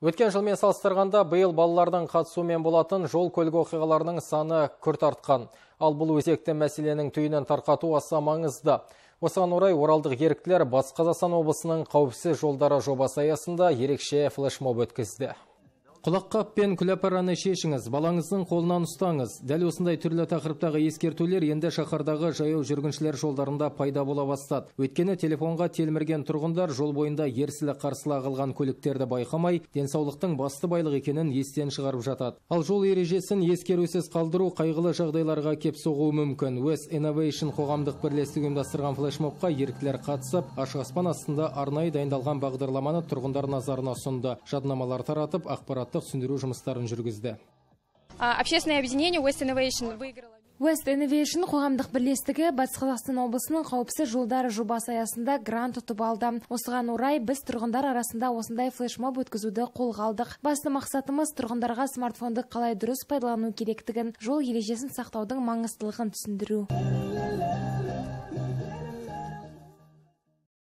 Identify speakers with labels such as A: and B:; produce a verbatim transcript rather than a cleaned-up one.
A: Өткен жылмен салыстырғанда биыл балалардың қатысуымен болатын жол көлік оқиғаларының саны күрт артқан. Ал бұл өзекті мәселенің түйінін тарқату аса маңызды. Осыған орай оралдық еріктілер Батыс Қазақстан облысының қауіпсіз жолдары жобасы аясында ерекше флешмоб өткізді. Құлаққап пен күләпараны шешіңіз, балаңыздың қолынан ұстаңыз. Дәл осындай түрлі тақырыптағы ескертулер енді шаһардағы жаяу жүргіншілер жолдарында пайда бола бастады. Өйткені телефонға телмірген тұрғындар жол бойында ерсілі қарсылы ағылған көліктерді байқамай, денсаулықтың басты байлық екенін естен шығарып жатады. Ал жол ережесін ескерусіз қалдыру қайғылы жағдайларға кеп соғуы мүмкін. West Innovation қоғамдық бірлестігі ұйымдастырған флешмобқа еріктілер қатысып, ашық аспан астында арнайы дайындалған бағдарламаны тұрғындар назарына ұсынды. Жаднамалар таратып, ақпарат түсіндіру жұмыстарын жүргізді.
B: Общественное объединение West Innovation выиграло.
C: West Innovation қоғамдық бірлестігі Батыс Қазақстан облысының қауіпсіз жолдары жобасы аясында грант ұтып алды. Осыған орай біз тұрғындар арасында осындай флешмоб өткізуді қолға алдық. Басты мақсатымыз тұрғындарға смартфонды қалай дұрыс пайдалану керектігін, жол ережесін сақтаудың маңыздылығын түсіндіру.